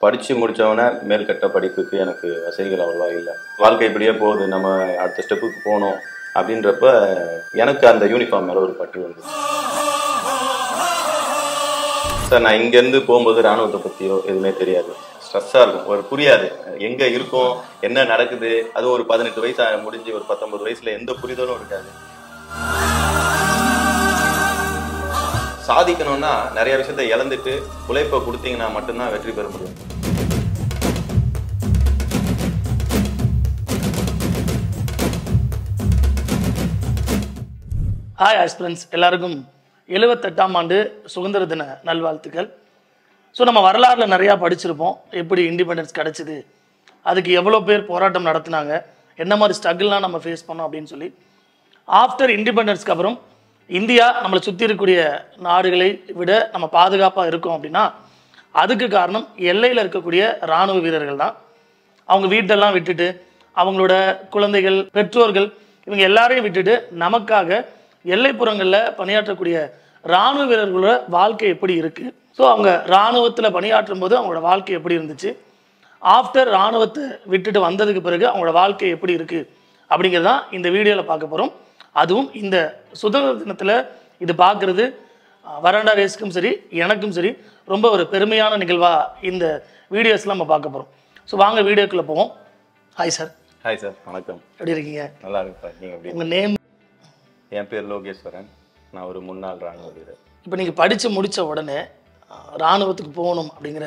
படித்து முடித்தவொடனே மேல்கட்ட படிப்புக்கு எனக்கு வசதிகள் அவ்வளோவா இல்லை. வாழ்க்கை இப்படியே போகுது, நம்ம அடுத்த ஸ்டெப்புக்கு போகணும் அப்படின்றப்ப எனக்கு அந்த யூனிஃபார்ம் மேலே ஒரு பற்று வந்து சார், நான் இங்கேருந்து போகும்போது இராணுவத்தை பற்றியோ எதுவுமே தெரியாது. ஸ்ட்ரெஸ்ஸாக இருக்கும், ஒரு புரியாது எங்கே இருக்கோம், என்ன நடக்குது. அது ஒரு 18 வயசு முடிஞ்சு ஒரு 19 வயசில் எந்த புரிதலும் இருக்காது. சாதிக்கணும்னா நிறைய விஷயத்தை இழந்துட்டு உழைப்பை கொடுத்தீங்கன்னா மட்டும்தான் வெற்றி பெற முடியும். ஹாய் ஆஸ்பிரன்ஸ், எல்லாருக்கும் 78ஆம் ஆண்டு சுதந்திர தின நல்வாழ்த்துக்கள். ஸோ நம்ம வரலாறில் நிறையா படிச்சிருப்போம், எப்படி இண்டிபெண்டன்ஸ் கிடச்சிது, அதுக்கு எவ்வளோ பேர் போராட்டம் நடத்தினாங்க, என்ன மாதிரி ஸ்ட்ரகிள்லாம் நம்ம ஃபேஸ் பண்ணோம் அப்படின்னு சொல்லி. ஆஃப்டர் இண்டிபெண்டன்ஸ்க்கு அப்புறம் இந்தியா நம்மளை சுற்றி இருக்கக்கூடிய நாடுகளை விட நம்ம பாதுகாப்பாக இருக்கோம் அப்படின்னா அதுக்கு காரணம் எல்லையில் இருக்கக்கூடிய இராணுவ வீரர்கள் தான். அவங்க வீட்டெல்லாம் விட்டுட்டு, அவங்களோட குழந்தைகள், பெற்றோர்கள், இவங்க எல்லாரையும் விட்டுட்டு நமக்காக எல்லைப்புறங்களில் பணியாற்றக்கூடிய இராணுவ வீரர்களோட வாழ்க்கை எப்படி இருக்குது, ஸோ அவங்க இராணுவத்தில் பணியாற்றும் போது அவங்களோட வாழ்க்கை எப்படி இருந்துச்சு, ஆஃப்டர் இராணுவத்தை விட்டுட்டு வந்ததுக்கு பிறகு அவங்களோட வாழ்க்கை எப்படி இருக்குது அப்படிங்கிறதான் இந்த வீடியோவில் பார்க்க போகிறோம். அதுவும் இந்த சுதந்திர தினத்தில் இது பார்க்குறது வராண்டா ரேஸ்க்கும் சரி, எனக்கும் சரி, ரொம்ப ஒரு பெருமையான நிகழ்வாக இந்த வீடியோஸ்லாம் நம்ம பார்க்க போகிறோம். ஸோ வாங்க வீடியோக்குள்ளே போவோம். Hi sir. ஹாய் சார், வணக்கம். எப்படி இருக்கீங்க? நல்லா இருக்கு சார். நீங்கள் எப்படி? உங்கள் நேம்? என் பேர் லோகேஸ்வரன். நான் ஒரு முன்னாள் இராணுவ வீரர். இப்போ நீங்கள் படித்து முடித்த உடனே இராணுவத்துக்கு போகணும் அப்படிங்கிற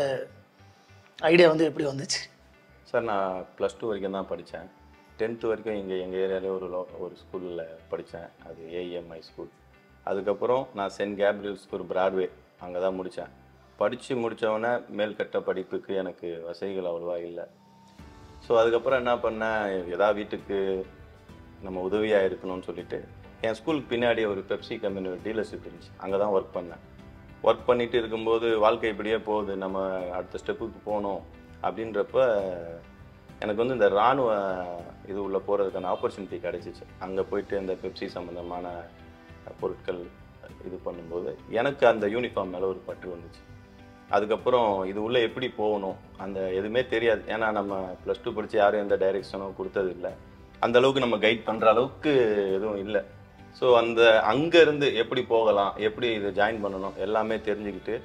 ஐடியா வந்து எப்படி வந்துச்சு? சார், நான் +2 வரைக்கும் தான் படித்தேன். 10th வரைக்கும் எங்கள் ஏரியாவிலே ஒரு ஸ்கூலில் படித்தேன். அது ஏஎம்ஐ ஸ்கூல். அதுக்கப்புறம் நான் சென்ட் கேப்ரியல் ஸ்கூல் பிராட்வே அங்கே தான் முடித்தேன். படித்து முடித்தவொடனே மேல்கட்ட படிப்புக்கு எனக்கு வசதிகள் அவ்வளோவா இல்லை. ஸோ அதுக்கப்புறம் என்ன பண்ணேன், ஏதாவது வீட்டுக்கு நம்ம உதவியாக இருக்கணும்னு சொல்லிட்டு என் ஸ்கூலுக்கு பின்னாடி ஒரு பெப்சி கம்பெனி ஒரு டீலர்ஷிப் இருந்துச்சு, அங்கே தான் ஒர்க் பண்ணேன். ஒர்க் பண்ணிட்டு இருக்கும்போது வாழ்க்கை இப்படியே போகுது, நம்ம அடுத்த ஸ்டெப்புக்கு போகணும் அப்படின்றப்ப எனக்கு வந்து இந்த இராணுவ இது உள்ளே போகிறதுக்கான ஆப்பர்ச்சுனிட்டி கிடச்சிச்சு. அங்கே போயிட்டு இந்த பெப்சி சம்மந்தமான பொருட்கள் இது பண்ணும்போது எனக்கு அந்த யூனிஃபார்ம் மேலே ஒரு பற்று வந்துச்சு. அதுக்கப்புறம் இது உள்ளே எப்படி போகணும் அந்த எதுவுமே தெரியாது. ஏன்னா நம்ம +2 படித்து யாரும் எந்த டைரெக்ஷனும் கொடுத்தது இல்லை, அந்தளவுக்கு நம்ம கைட் பண்ணுற அளவுக்கு எதுவும் இல்லை. ஸோ அங்கேருந்து எப்படி போகலாம், எப்படி இதை ஜாயின் பண்ணணும் எல்லாமே தெரிஞ்சுக்கிட்டு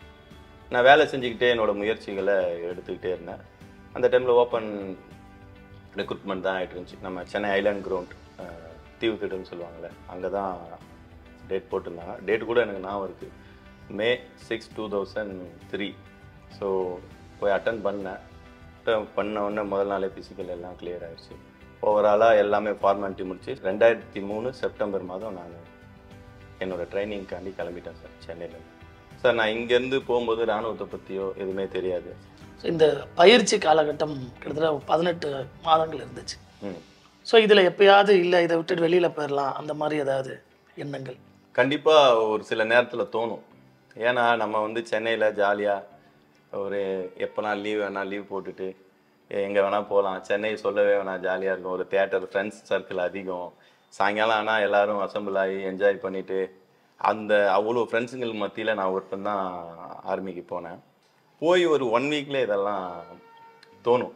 நான் வேலை செஞ்சுக்கிட்டே என்னோடய முயற்சிகளை எடுத்துக்கிட்டே இருந்தேன். அந்த டைமில் ஓப்பன் ரெக்ரூட்மெண்ட் தான் ஆகிட்டு இருந்துச்சு. நம்ம சென்னை ஐலாண்ட் கிரவுண்ட் தீவுத்திடம்னு சொல்லுவாங்கள்ல, அங்கே தான் டேட் போட்டிருந்தாங்க. டேட் கூட எனக்கு ஞாபகம் இருக்குது, May 6, 2003. ஸோ போய் அட்டன் பண்ண உடனே முதல் நாளே ஃபிசிக்கல் எல்லாம் கிளியர் ஆகிடுச்சு. ஓவராலாக எல்லாமே ஃபார்மாலிட்டி முடிச்சு 2003 செப்டம்பர் மாதம் நான் என்னோடய ட்ரைனிங்காண்டி கிளம்பிட்டேன் சார் சென்னையில். சார், நான் இங்கேருந்து போகும்போது இராணுவத்தை பற்றியோ எதுவுமே தெரியாது. ஸோ இந்த பயிற்சி காலகட்டம் கிட்டத்தட்ட 18 மாதங்கள் இருந்துச்சு. ஸோ இதில் எப்பயாவது இல்லை இதை விட்டுட்டு வெளியில் போயிடலாம் அந்த மாதிரி ஏதாவது எண்ணங்கள்? கண்டிப்பாக ஒரு சில நேரத்தில் தோணும். ஏன்னா நம்ம வந்து சென்னையில் ஜாலியாக ஒரு எப்போனா லீவ் வேணால் லீவ் போட்டுட்டு எங்கே வேணால் போகலாம். சென்னை சொல்லவே வேணால் ஜாலியாக இருக்கும். ஒரு தியேட்டர், ஃப்ரெண்ட்ஸ் சர்க்கிள் அதிகம். சாயங்காலம் ஆனால் எல்லோரும் அசம்பிள் ஆகி என்ஜாய் பண்ணிவிட்டு அந்த அவ்வளோ ஃப்ரெண்ட்ஸுங்களுக்கு மத்தியில் நான் ஒருத்தன் தான் ஆர்மிக்கு போனேன். போய் ஒரு 1 வீக்லேயே இதெல்லாம் தோணும்.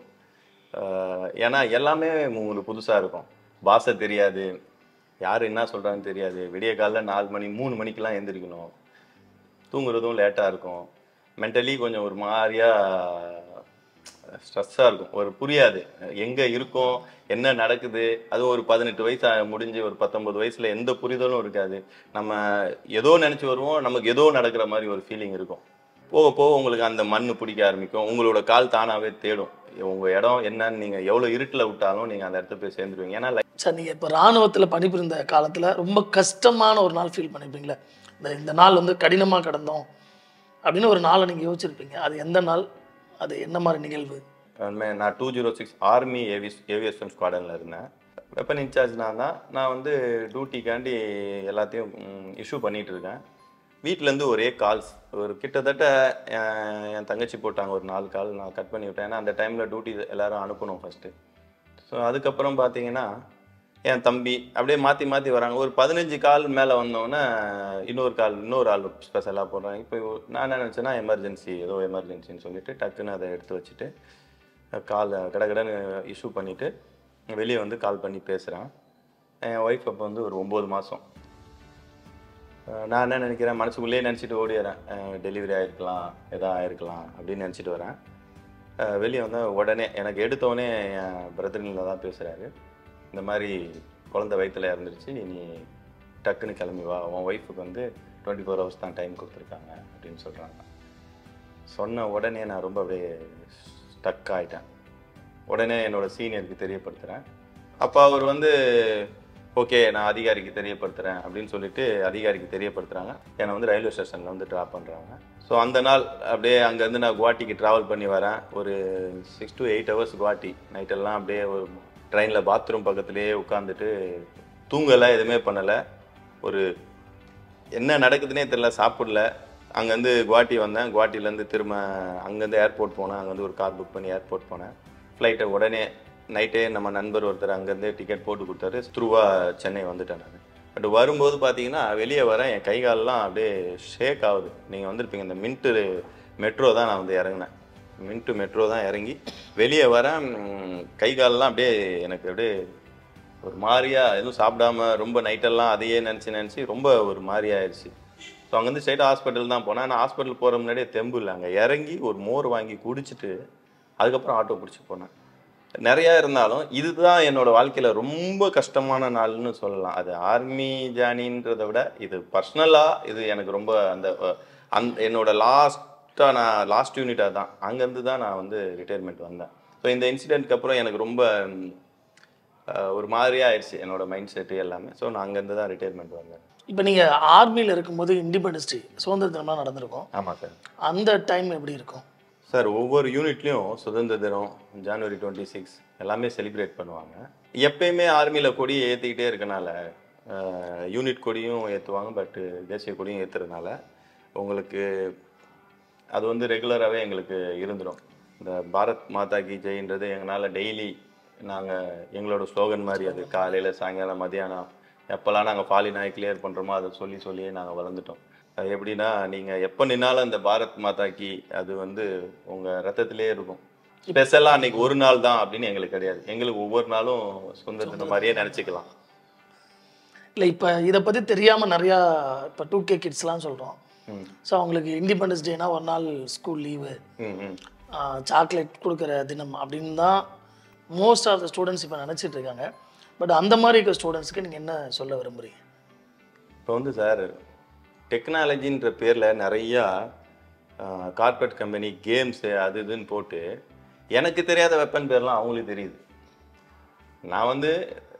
ஏன்னா எல்லாமே உங்களுக்கு புதுசாக இருக்கும். பாஷை தெரியாது, யார் என்ன சொல்கிறான்னு தெரியாது. விடிய காலையில் 4 மணி 3 மணிக்கெலாம் எழுந்திரிக்கணும். தூங்குறதும் லேட்டாக இருக்கும். மென்டலி கொஞ்சம் ஒரு மாதிரியாக ஸ்ட்ரெஸ்ஸாக இருக்கும். ஒரு புரியாது எங்கே இருக்கோம், என்ன நடக்குது. அதுவும் ஒரு 18 வயசு முடிஞ்சு ஒரு 19 வயசில் எந்த புரிதலும் இருக்காது. நம்ம ஏதோ நினச்சி வருவோம், நமக்கு ஏதோ நடக்கிற மாதிரி ஒரு ஃபீலிங் இருக்கும். போக போக உங்களுக்கு அந்த மண் பிடிக்க ஆரம்பிக்கும். உங்களோட கால் தானாகவே தேடும் உங்கள் இடம் என்னன்னு. நீங்கள் எவ்வளோ இருட்டில் விட்டாலும் நீங்கள் அந்த இடத்த போய் சேர்ந்துருவீங்க. ஏன்னா சார், நீங்கள் இப்போ இராணுவத்தில் பணிபுரிந்த காலத்தில் ரொம்ப கஷ்டமான ஒரு நாள் ஃபீல் பண்ணியிருப்பீங்களே, இந்த நாள் வந்து கடினமாக கடந்தோம் அப்படின்னு ஒரு நாளை நீங்கள் யோசிச்சிருப்பீங்க. அது எந்த நாள், அது என்ன மாதிரி நிகழ்வு? நான் 206 ஆர்மி ஏவியேஷன் ஸ்குவாடனில் இருந்தேன். வெப்பன் இன்சார்ஜ் நான் வந்து டியூட்டிக்காண்டி எல்லாத்தையும் இஷ்யூ பண்ணிகிட்டு இருக்கேன். வீட்டிலேருந்து ஒரே கால்ஸ், ஒரு கிட்டத்தட்ட என் தங்கச்சி போட்டாங்க ஒரு 4 கால். நான் கட் பண்ணி விட்டேன். ஏன்னா அந்த டைமில் டியூட்டி எல்லோரும் அனுப்பணும் ஃபஸ்ட்டு. ஸோ அதுக்கப்புறம் பார்த்தீங்கன்னா என் தம்பி அப்படியே மாற்றி மாற்றி வராங்க. ஒரு 15 கால் மேலே வந்தோடனே இன்னொரு ஆள் ஸ்பெஷலாக போடுறாங்க. இப்போ நான் என்ன நினச்சேன்னா எமர்ஜென்சி, ஏதோ எமர்ஜென்சின்னு சொல்லிட்டு டக்குன்னு அதை எடுத்து வச்சுட்டு கால் கடகடன்னு இஷ்யூ பண்ணிவிட்டு வெளியே வந்து கால் பண்ணி பேசுகிறேன். என் ஒய்ஃப் அப்போ வந்து ஒரு 9 மாதம். நான் என்ன நினைக்கிறேன், மனசுக்குள்ளேயே நினச்சிட்டு ஓடிடுறேன், டெலிவரி ஆகிருக்கலாம், எதாவது ஆகிருக்கலாம் அப்படின்னு நினச்சிட்டு வரேன். வெளியே வந்தால் உடனே எனக்கு எடுத்தோடனே என் பிரதர்ல தான் பேசுகிறாரு. இந்த மாதிரி குழந்தை வயிற்றில் இறந்துருச்சு, நீ டக்குன்னு கிளம்பி வா, உன் ஒய்ஃபுக்கு வந்து 24 hours தான் டைம் கொடுத்துருக்காங்க அப்படின்னு சொல்கிறாங்க. சொன்ன உடனே நான் ரொம்ப அப்படியே ஸ்டக் ஆகிட்டேன். உடனே என்னோடய சீனியருக்கு தெரியப்படுத்துகிறேன். அப்போ அவர் வந்து ஓகே நான் அதிகாரிக்கு தெரியப்படுத்துகிறேன் அப்படின்னு சொல்லிட்டு அதிகாரிக்கு தெரியப்படுத்துகிறாங்க. என்னை வந்து ரயில்வே ஸ்டேஷனில் வந்து ட்ராப் பண்ணுறாங்க. ஸோ அந்த நாள் அப்படியே அங்கேருந்து நான் குவாட்டிக்கு ட்ராவல் பண்ணி வரேன். ஒரு 6 to 8 hours குவாட்டி. நைட்டெல்லாம் அப்படியே ஒரு ட்ரெயினில் பாத்ரூம் பக்கத்துலேயே உட்காந்துட்டு தூங்கலை, எதுவுமே பண்ணலை. ஒரு என்ன நடக்குதுன்னே தெரியல, சாப்பிடல. அங்கேருந்து குவாட்டி வந்தேன். குவாட்டிலேருந்து திரும்ப அங்கேருந்து ஏர்போர்ட் போனேன். அங்கேருந்து ஒரு கார் புக் பண்ணி ஏர்போர்ட் போனேன். ஃப்ளைட்டை உடனே நைட்டே நம்ம நண்பர் ஒருத்தர் அங்கேருந்து டிக்கெட் போட்டு கொடுத்தாரு. த்ரூவாக சென்னை வந்துட்டேன் நான். பட் வரும்போது பார்த்தீங்கன்னா வெளியே வரேன், என் கை காலெலாம் அப்படியே ஷேக் ஆகுது. நீங்கள் வந்திருப்பீங்க, இந்த மின்ட்டு மெட்ரோ தான் நான் வந்து இறங்கினேன். மின்ட்டு மெட்ரோ தான் இறங்கி வெளியே வரேன். கை காலெலாம் அப்படியே எனக்கு அப்படியே ஒரு மாதிரியாக, எதுவும் சாப்பிடாம ரொம்ப நைட்டெல்லாம் அதையே நினச்சி ரொம்ப ஒரு மாதிரி ஆயிடுச்சு. ஸோ அங்கேருந்து ஸ்ட்ரைட்டாக ஹாஸ்பிட்டல் தான் போனேன். நான் ஹாஸ்பிட்டல் போகிற முன்னாடியே தெம்பு இல்லை. அங்கே இறங்கி ஒரு மோர் வாங்கி குடிச்சிட்டு அதுக்கப்புறம் ஆட்டோ பிடிச்சி போனேன். நிறையா இருந்தாலும் இதுதான் என்னோடய வாழ்க்கையில் ரொம்ப கஷ்டமான நாள்னு சொல்லலாம். அது ஆர்மி ஜேர்னின்றதை விட இது பர்சனலாக இது எனக்கு ரொம்ப என்னோட லாஸ்ட் யூனிட்டாக தான். அங்கேருந்து தான் நான் வந்து ரிட்டையர்மெண்ட் வந்தேன். ஸோ இந்த இன்சிடென்ட்க்கு அப்புறம் எனக்கு ரொம்ப ஒரு மாதிரியாக ஆயிடுச்சு என்னோட மைண்ட் செட்டு எல்லாமே. ஸோ நான் அங்கேருந்து தான் ரிட்டையர்மெண்ட் வந்தேன். இப்போ நீங்கள் ஆர்மியில் இருக்கும்போது இண்டிபெண்டன்ஸ் டே சுதந்திர தினம்லாம் நடந்திருக்கும். ஆமாம் சார். அந்த டைம் எப்படி இருக்கும் சார்? ஒவ்வொரு யூனிட்லேயும் சுதந்திர தினம், January 26 எல்லாமே செலிப்ரேட் பண்ணுவாங்க. எப்பயுமே ஆர்மியில் கொடியை ஏற்றிக்கிட்டே இருக்கனால யூனிட் கொடியும் ஏற்றுவாங்க, பட்டு தேசிய கொடியும் ஏற்றுறதுனால உங்களுக்கு அது வந்து ரெகுலராகவே எங்களுக்கு இருந்துடும். இந்த பாரத் மாதா கி ஜெயின்றது எங்களால் டெய்லி எங்களோட ஸ்லோகன் மாதிரி அது காலையில் சாயங்காலம் மதியானம் எப்போல்லாம் நாங்கள் ஃபாலி நாய் கிளியர் பண்ணுறோமோ அதை சொல்லியே நாங்கள் வளர்ந்துட்டோம். அது எப்படின்னா, நீங்கள் எப்போ நின்னாலும் அந்த பாரத் மாதாக்கு அது வந்து உங்கள் ரத்தத்திலே இருக்கும். ஸ்பெஷலாக அன்றைக்கி ஒரு நாள் தான் அப்படின்னு எங்களுக்கு கிடையாது. எங்களுக்கு ஒவ்வொரு நாளும் சுதந்திர தினம் மாதிரியே நினச்சிக்கலாம். இல்லை இப்போ இதை பற்றி தெரியாமல் நிறையா இப்போ 2K கிட்ஸ்லாம் சொல்கிறோம். ஸோ அவங்களுக்கு இண்டிபெண்டன்ஸ் டேனா ஒரு நாள் ஸ்கூல் லீவு, சாக்லேட் கொடுக்குற தினம் அப்படின்னு தான் மோஸ்ட் ஆஃப் த ஸ்டூடெண்ட்ஸ் இப்போ நினச்சிட்டு இருக்காங்க. பட் அந்த மாதிரி இருக்க ஸ்டூடெண்ட்ஸ்க்கு நீங்கள் என்ன சொல்ல விரும்புகிறீங்க? இப்போ வந்து சார், டெக்னாலஜின்ற பேரில் நிறையா கார்பரேட் கம்பெனி கேம்ஸு அது இதுன்னு போட்டு எனக்கு தெரியாத வெப்பன் பேர்லாம் அவங்களுக்கு தெரியுது. நான் வந்து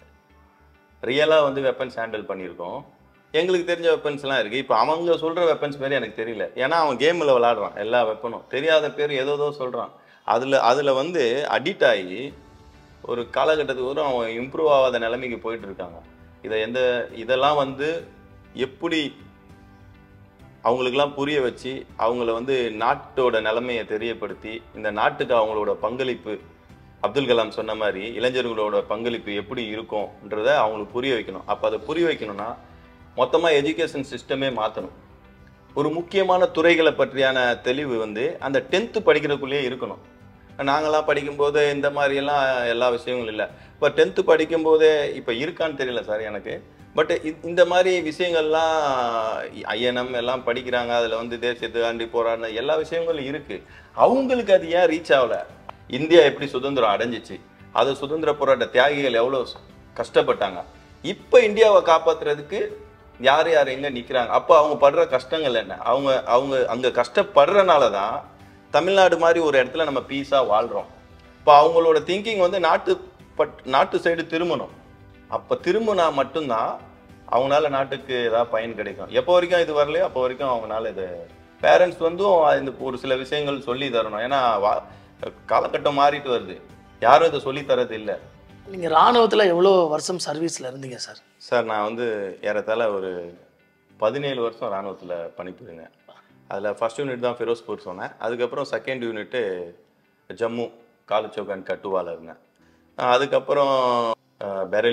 ரியலாக வந்து வெப்பன்ஸ் ஹேண்டில் பண்ணியிருக்கோம். எங்களுக்கு தெரிஞ்ச வெப்பன்ஸ்லாம் இருக்குது. இப்போ அவங்க சொல்கிற வெப்பன்ஸ் மாரி எனக்கு தெரியல. ஏன்னா அவன் கேமில் விளாடுறான், எல்லா வெப்பனும் தெரியாத பேர் ஏதோ சொல்கிறான். அதில் வந்து அடிக்ட் ஆகி ஒரு காலகட்டத்துக்கு வரும் அவன் இம்ப்ரூவ் ஆகாத நிலைமைக்கு போயிட்டு இருக்காங்க. இதெல்லாம் வந்து எப்படி அவங்களுக்கெல்லாம் புரிய வச்சு அவங்கள வந்து நாட்டோட நிலைமையை தெரியப்படுத்தி இந்த நாட்டுக்கு அவங்களோட பங்களிப்பு, அப்துல் கலாம் சொன்ன மாதிரி இளைஞர்களோட பங்களிப்பு எப்படி இருக்கும்ன்றத அவங்களுக்கு புரிய வைக்கணும். அப்போ அதை புரிய வைக்கணும்னா மொத்தமாக எஜுகேஷன் சிஸ்டமே மாற்றணும். ஒரு முக்கியமான துறைகளை பற்றியான தெளிவு வந்து அந்த 10th படிக்கிறதுக்குள்ளேயே இருக்கணும். நாங்களாம் படிக்கும்போது இந்த மாதிரியெல்லாம் எல்லா விஷயங்களும் இல்லை. இப்போ 10th படிக்கும்போதே இப்போ இருக்கான்னு தெரியல சார் எனக்கு. பட் இந்த மாதிரி விஷயங்கள்லாம் ஐஎன்எம் எல்லாம் படிக்கிறாங்க. அதில் வந்து தேசியத்துக்காண்டி போராடின எல்லா விஷயங்களும் இருக்குது. அவங்களுக்கு அது ஏன் ரீச் ஆகலை? இந்தியா எப்படி சுதந்திரம் அடைஞ்சிச்சு, அது சுதந்திர போராட்ட தியாகிகள் எவ்வளோ கஷ்டப்பட்டாங்க, இப்போ இந்தியாவை காப்பாற்றுறதுக்கு யார் எங்கே நிற்கிறாங்க, அப்போ அவங்க படுற கஷ்டங்கள் என்ன, அவங்க அங்கே கஷ்டப்படுறனால தான் தமிழ்நாடு மாதிரி ஒரு இடத்துல நம்ம பீஸாக வாழ்கிறோம். இப்போ அவங்களோட திங்கிங் வந்து நாட்டு சைடு திரும்பணும். அப்போ திரும்பினா மட்டும்தான் அவங்களால நாட்டுக்கு ஏதாவது பயன் கிடைக்கும். எப்போ வரைக்கும் இது வரலையோ அப்போ வரைக்கும் அவங்களால இது பேரண்ட்ஸ் வந்து இந்த ஒரு சில விஷயங்கள் சொல்லி தரணும். ஏன்னா காலகட்டம் மாறிட்டு வருது, யாரும் இதை சொல்லி தரது இல்லை. நீங்கள் இராணுவத்தில் எவ்வளோ வருஷம் சர்வீஸில் இருந்தீங்க சார்? சார் நான் வந்து ஏறத்தாழ ஒரு 17 வருஷம் இராணுவத்தில் பணிபுரிந்தேன். அதில் ஃபர்ஸ்ட் யூனிட் தான் ஃபிரோஸ்பூர் சொன்னேன். அதுக்கப்புறம் second unit Jammu, Kaluchak and கட்டுவாவில் இருந்தேன். அதுக்கப்புறம் பெரலி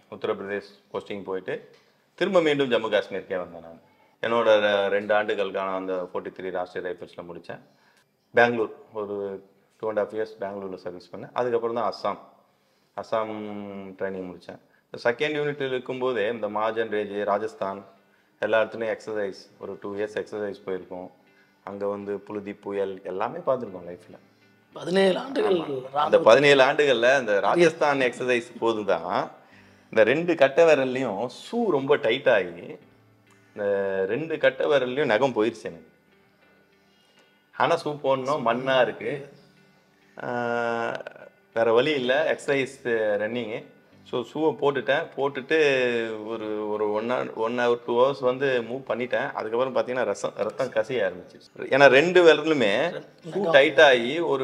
உத்தரப்பிரதேஷ் போஸ்டிங் போயிட்டு திரும்ப மீண்டும் ஜம்மு காஷ்மீருக்கே வந்தேன் நான். என்னோட 2 ஆண்டுகளுக்கான அந்த 43 ராஷ்ட்ரிய ரைஃபிள்ஸில் முடித்தேன். பெங்களூர் ஒரு 2.5 இயர்ஸ் பெங்களூரில் சர்வீஸ் பண்ணேன். அதுக்கப்புறம் தான் அஸ்ஸாம் ட்ரைனிங் முடித்தேன். செகண்ட் யூனிட்டில் இருக்கும்போதே இந்த மார்ஜன் ரேஜ், ராஜஸ்தான் எல்லா இடத்துலையும் எக்ஸசைஸ் ஒரு 2 இயர்ஸ் எக்ஸசைஸ் போயிருக்கோம். அங்கே வந்து புழுதி, புயல் எல்லாமே பார்த்துருக்கோம் லைஃப்பில். 17 ஆண்டுகள் அந்த 17 ஆண்டுகளில் அந்த ராஜஸ்தான் எக்ஸசைஸ் போது தான் இந்த 2 கட்டை விரல்லையும் ஷூ ரொம்ப டைட்டாகி இந்த 2 கட்டை விரல்லையும் நகம் போயிடுச்சு எனக்கு. ஆனால் ஷூ போடணும், மண்ணாக இருக்குது, வேறு வழி இல்லை, எக்ஸசைஸ் ரன்னிங்கு. ஸோ ஷூவை போட்டுட்டு ஒரு ஒரு 1 hour 2 hours வந்து மூவ் பண்ணிட்டேன். அதுக்கப்புறம் பார்த்தீங்கன்னா ரத்தம் கசிய ஆரம்பிச்சு. ஏன்னா 2 விரலுமே ஷூ டைட்டாகி ஒரு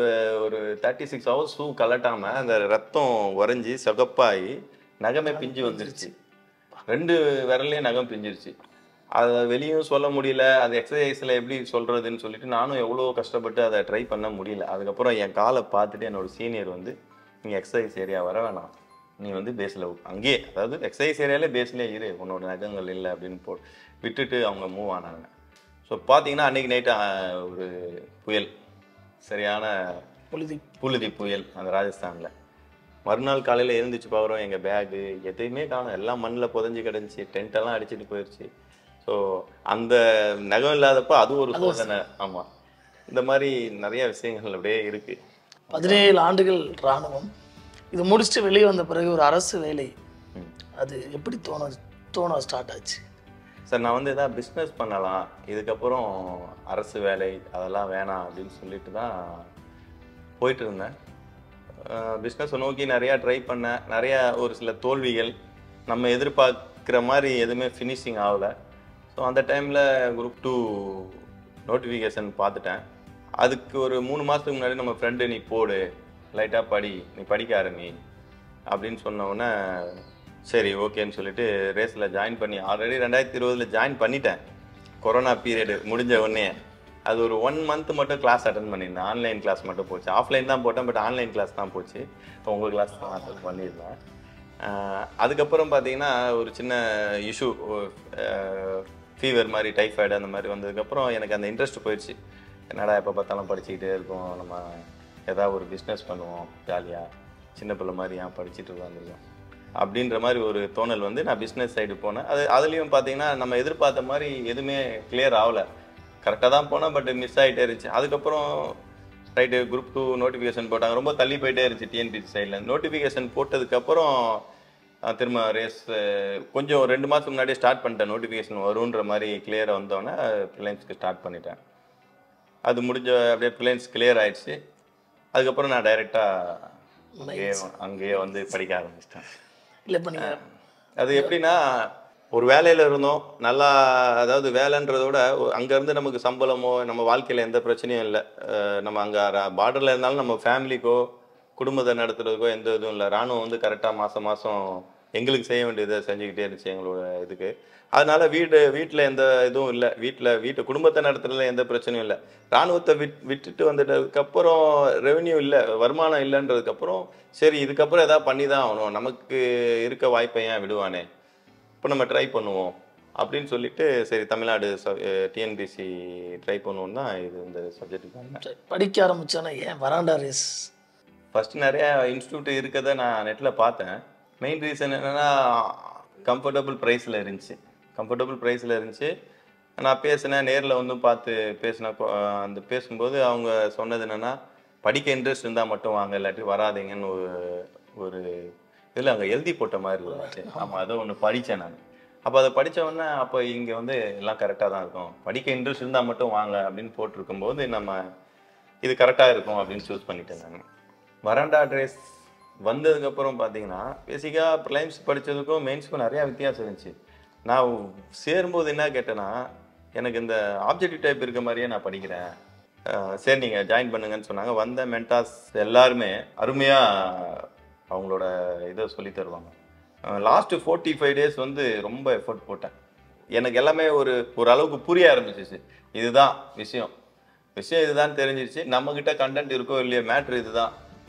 36 hours ஷூ கலட்டாமல் அந்த ரத்தம் உறைஞ்சி சிகப்பாகி நகமே பிஞ்சு வந்துருச்சு. 2 விரல்லையும் நகம் பிஞ்சிருச்சு. அதை வெளியும் சொல்ல முடியல. அது எக்ஸசைஸில் எப்படி சொல்கிறதுன்னு சொல்லிட்டு நானும் எவ்வளோ கஷ்டப்பட்டு அதை ட்ரை பண்ண முடியல. அதுக்கப்புறம் என் காலை பார்த்துட்டு என்னோட சீனியர் வந்து, நீங்கள் எக்ஸசைஸ் ஏரியா வர வேணாம், நீ வந்து பேஸில் அங்கேயே, அதாவது எக்ஸசைஸ் ஏரியாலே பேஸ்லேயே இரு, உன்னோட நகங்கள் இல்லை அப்படின்னு விட்டுட்டு அவங்க மூவ் ஆனாங்க. ஸோ பார்த்தீங்கன்னா அன்றைக்கி நைட்டு ஒரு புயல், சரியான புழுதி புயல் அந்த ராஜஸ்தானில். மறுநாள் காலையில் எழுந்திரிச்சு பார்க்குறோம், எங்கள் பேகு எதையுமே காணும், எல்லாம் மண்ணில் புதஞ்சி கிடந்துச்சு, டென்ட்டெல்லாம் அடிச்சுட்டு போயிடுச்சு. ஸோ அந்த நகம் இல்லாதப்போ அது ஒரு சோதனை. ஆமாம், இந்த மாதிரி நிறைய விஷயங்கள் அப்படியே இருக்குது. 17 ஆண்டுகள் இராணுவம், இது முடிச்சுட்டு வெளியே வந்த பிறகு ஒரு அரசு வேலை, அது எப்படி தோண ஸ்டார்ட் ஆச்சு? சார், நான் வந்து எதாவது பிஸ்னஸ் பண்ணலாம், இதுக்கப்புறம் அரசு வேலை அதெல்லாம் வேணாம் அப்படின்னு சொல்லிட்டு தான் போயிட்டு இருந்தேன். பிஸ்னஸை நோக்கி நிறையா ட்ரை பண்ணேன். நிறையா ஒரு சில தோல்விகள், நம்ம எதிர்பார்க்குற மாதிரி எதுவுமே ஃபினிஷிங் ஆகலை. ஸோ அந்த டைமில் குரூப் 2 நோட்டிஃபிகேஷன் பார்த்துட்டேன். அதுக்கு ஒரு 3 மாதத்துக்கு முன்னாடி நம்ம ஃப்ரெண்டு, நீ போடு, லைட்டாக படி, நீ படிக்க ஆரம்பி அப்படின்னு சொன்னோடனே சரி ஓகேன்னு சொல்லிட்டு ரேஸில் ஜாயின் பண்ணி ஆல்ரெடி 2020 ஜாயின் பண்ணிட்டேன். கொரோனா பீரியடு முடிஞ்ச உடனே அது ஒரு 1 month மட்டும் கிளாஸ் அட்டன் பண்ணியிருந்தேன். ஆன்லைன் கிளாஸ் மட்டும் போச்சு. ஆஃப்லைன் தான் போட்டேன், பட் ஆன்லைன் கிளாஸ் தான் போச்சு. இப்போ உங்கள் கிளாஸ் தான் அட்டன் பண்ணியிருந்தேன். அதுக்கப்புறம் பார்த்தீங்கன்னா ஒரு சின்ன இஷ்யூ, ஃபீவர் மாதிரி, டைஃபாய்டு அந்த மாதிரி வந்ததுக்கப்புறம் எனக்கு அந்த இன்ட்ரெஸ்ட் போயிடுச்சு. என்னடா எப்போ பார்த்தாலும் படிச்சுக்கிட்டே இருக்கோம், நம்ம ஏதாவது ஒரு பிஸ்னஸ் பண்ணுவோம் ஜாலியாக, சின்ன பிள்ளை மாதிரி ஏன் படிச்சுட்டு உட்காந்துருக்கோம் அப்படின்ற மாதிரி ஒரு தோணல் வந்து நான் பிஸ்னஸ் சைடு போனேன். அதுலேயும் பார்த்தீங்கன்னா நம்ம எதிர்பார்த்த மாதிரி எதுவுமே கிளியர் ஆகலை. கரெக்டாக தான் போனேன், பட் மிஸ் ஆகிட்டே இருந்துச்சு. அதுக்கப்புறம் ரைட்டு குரூப் 2 நோட்டிஃபிகேஷன் போட்டாங்க. ரொம்ப தள்ளி போயிட்டே இருந்துச்சு டிஎன்பிசி சைடில். நோட்டிஃபிகேஷன் போட்டதுக்கப்புறம் திரும்ப ரேஸ் கொஞ்சம் 2 மாதத்துக்கு முன்னாடியே ஸ்டார்ட் பண்ணிட்டேன். நோட்டிஃபிகேஷன் வருன்ற மாதிரி கிளியராக வந்தோடனே ப்ரிலிம்ஸ்க்கு ஸ்டார்ட் பண்ணிட்டேன். அது முடிஞ்ச அப்படியே ப்ரிலிம்ஸ் கிளியர் ஆயிடுச்சு. அதுக்கப்புறம் நான் டைரெக்டாக அங்கேயே வந்து படிக்க ஆரம்பிச்சிட்டேன். இல்லை பண்ணி அது எப்படின்னா, ஒரு வேலையில் இருந்தோம் நல்லா, அதாவது வேலைன்றத விட அங்கேருந்து நமக்கு சம்பளமோ நம்ம வாழ்க்கையில் எந்த பிரச்சனையும் இல்லை. நம்ம அங்கே பார்டரில் இருந்தாலும் நம்ம ஃபேமிலிக்கோ குடும்பத்தை நடத்துறதுக்கோ எந்த இதுவும் இல்லை. ராணுவம் வந்து கரெக்டாக மாதம் மாதம் எங்களுக்கு செய்ய வேண்டியதை செஞ்சுக்கிட்டே இருந்துச்சு எங்களோட இதுக்கு. அதனால வீட்டில் எந்த இதுவும் இல்லை. வீட்டை குடும்பத்தை நடத்துறதுல எந்த பிரச்சனையும் இல்லை. ராணுவத்தை விட்டுட்டு வந்துட்டதுக்கப்புறம் ரெவென்யூ இல்லை, வருமானம் இல்லைன்றதுக்கப்புறம் சரி இதுக்கப்புறம் எதாவது பண்ணி தான் ஆகணும், நமக்கு இருக்க வாய்ப்பை ஏன் விடுவானே, இப்போ நம்ம ட்ரை பண்ணுவோம் அப்படின்னு சொல்லிட்டு சரி தமிழ்நாடு டிஎன்பிசி ட்ரை பண்ணுவோம் தான் இந்த சப்ஜெக்ட்டுக்கு படிக்க ஆரம்பித்தோன்னா. ஏன் வராண்டா ரேஸ்? ஃபஸ்ட்டு நிறையா இன்ஸ்டியூட் இருக்கிறத நான் நெட்டில் பார்த்தேன். மெயின் ரீசன் என்னென்னா கம்ஃபர்டபுள் ப்ரைஸில் இருந்துச்சு. நான் பேசினேன், நேரில் வந்து பார்த்து பேசினேன். அந்த பேசும்போது அவங்க சொன்னது என்னென்னா, படிக்க இன்ட்ரெஸ்ட் இருந்தால் மட்டும் வாங்க, இல்லாட்டி வராதிங்கன்னு ஒரு இதில் அங்கே எழுதி போட்ட மாதிரி இருந்துச்சு. ஆமாம், அதை ஒன்று படித்தேன் நான். அப்போ அதை படித்தவொடனே அப்போ இங்கே வந்து எல்லாம் கரெக்டாக தான் இருக்கும், படிக்க இன்ட்ரெஸ்ட் இருந்தால் மட்டும் வாங்க அப்படின்னு போட்டிருக்கும்போது நம்ம இது கரெக்டாக இருக்கும் அப்படின்னு சூஸ் பண்ணிட்டேன் நான். வராண்டா ரேஸ் வந்ததுக்கப்புறம் பார்த்தீங்கன்னா பேசிக்காக ப்ரிலிம்ஸ் படித்ததுக்கும் மெயின்ஸுக்கும் நிறையா வித்தியாசம் இருந்துச்சு. நான் சேரும்போது என்ன கேட்டேன்னா, எனக்கு இந்த ஆப்ஜெக்டிவ் டைப் இருக்க மாதிரியே நான் படிக்கிறேன், சரி நீங்கள் ஜாயின் பண்ணுங்கன்னு சொன்னாங்க. வந்த மென்டாஸ் எல்லாருமே அருமையாக அவங்களோட இதை சொல்லி தருவாங்க. லாஸ்ட்டு 45 days வந்து ரொம்ப எஃபர்ட் போட்டேன். எனக்கு எல்லாமே ஒரு அளவுக்கு புரிய ஆரம்பிச்சிச்சு. இதுதான் விஷயம் இதுதான் தெரிஞ்சிருச்சு. நம்மக்கிட்ட கண்டென்ட் இருக்கோ இல்லையோ, மேட்ரு இதுதான்,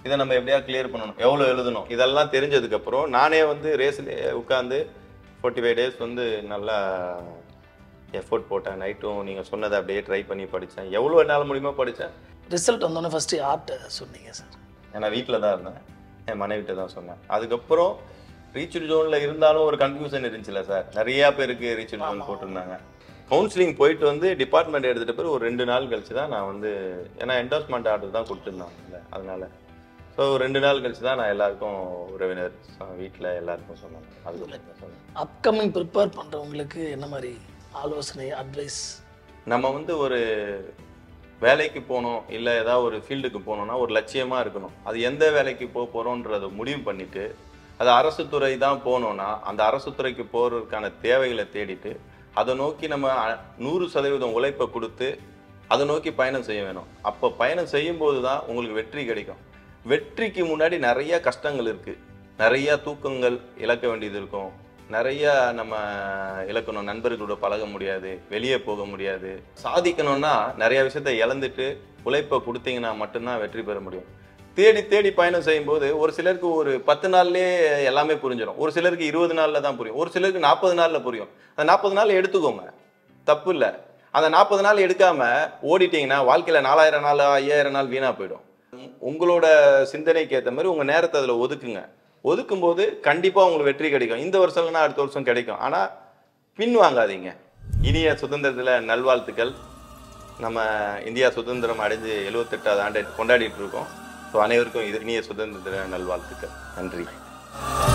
இதை நம்ம எப்படியா கிளியர் பண்ணணும், எவ்வளோ எழுதணும், இதெல்லாம் தெரிஞ்சதுக்கப்புறம் நானே வந்து ரேஸ்லேயே உட்காந்து 45 டேஸ் வந்து நல்லா எஃபோர்ட் போட்டேன். நைட்டும் நீங்கள் சொன்னதை அப்படியே ட்ரை பண்ணி படித்தேன். எவ்வளோ என்னால் முடியுமோ படித்தேன். ரிசல்ட் வந்தோடனே ஃபஸ்ட்டு யார்கிட்ட சொன்னீங்க சார்? நான் வீட்டில் தான் இருந்தேன், என் மனைவிட்ட தான் சொன்னேன். அதுக்கப்புறம் ரீச்டு ஜோனில் இருந்தாலும் ஒரு கன்ஃபியூஷன் இருந்துச்சுல்ல சார், நிறையா பேருக்கு ரீச்டு ஜோன் போட்டிருந்தாங்க. கவுன்சிலிங் போயிட்டு வந்து டிபார்ட்மெண்ட் எடுத்துகிட்ட பிறகு ஒரு 2 நாள் கழிச்சு தான் நான் வந்து, ஏன்னா என்டோர்ஸ்மெண்ட் ஆர்டர் தான் கொடுத்துருந்தாங்கல்ல, அதனால ஸோ 2 நாள் கழிச்சு தான் நான் எல்லாருக்கும் உறவினர் வீட்டில் எல்லாருக்கும் சொன்னேன். அதுக்கு சொன்னேன். அப்கமிங் ப்ரிப்பேர் பண்ணுறவங்களுக்கு என்ன மாதிரி ஆலோசனை, அட்வைஸ்? நம்ம வந்து ஒரு வேலைக்கு போகணும், இல்லை ஏதாவது ஒரு ஃபீல்டுக்கு போகணுன்னா ஒரு லட்சியமாக இருக்கணும். அது எந்த வேலைக்கு போக போகிறோன்றதை முடிவு பண்ணிவிட்டு, அது அரசு துறை தான் போகணுன்னா அந்த அரசு துறைக்கு போகிறதுக்கான தேவைகளை தேடிட்டு அதை நோக்கி நம்ம 100% உழைப்பை கொடுத்து அதை நோக்கி பயணம் செய்ய வேணும். அப்போ பயணம் செய்யும்போது தான் உங்களுக்கு வெற்றி கிடைக்கும். வெற்றிக்கு முன்னாடி நிறைய கஷ்டங்கள் இருக்குது, நிறையா தூக்கங்கள் இழக்க வேண்டியது இருக்கும், நிறையா நம்ம இழக்கணும், நண்பர்களோட பழக முடியாது, வெளியே போக முடியாது. சாதிக்கணும்னா நிறைய விஷயத்த இழந்துட்டு உழைப்பை கொடுத்தீங்கன்னா மட்டும்தான் வெற்றி பெற முடியும். தேடி தேடி பயணம் செய்யும்போது ஒரு சிலருக்கு ஒரு 10 நாள்லேயே எல்லாமே புரிஞ்சிடும், ஒரு சிலருக்கு 20 நாளில் தான் புரியும், ஒரு சிலருக்கு 40 நாளில் புரியும். அந்த 40 நாள் எடுத்துக்கோங்க, தப்பு இல்லை. அந்த 40 நாள் எடுக்காம ஓடிட்டீங்கன்னா வாழ்க்கையில் 4000 நாள் 5000 நாள் வீணாக போயிடும். உங்களோட சிந்தனைக்கு ஏற்ற மாதிரி உங்கள் நேரத்தை அதில் ஒதுக்குங்க. ஒதுக்கும்போது கண்டிப்பாக உங்களுக்கு வெற்றி கிடைக்கும். இந்த வருஷம் இல்லைன்னா அடுத்த வருஷம் கிடைக்கும். ஆனால் பின் வாங்காதீங்க. இனிய சுதந்திரத்தில் நல்வாழ்த்துக்கள். நம்ம இந்தியா சுதந்திரம் அடைஞ்சு 78வது ஆண்டை கொண்டாடிட்டு இருக்கோம். ஸோ அனைவருக்கும் இனிய சுதந்திர நல்வாழ்த்துக்கள். நன்றி.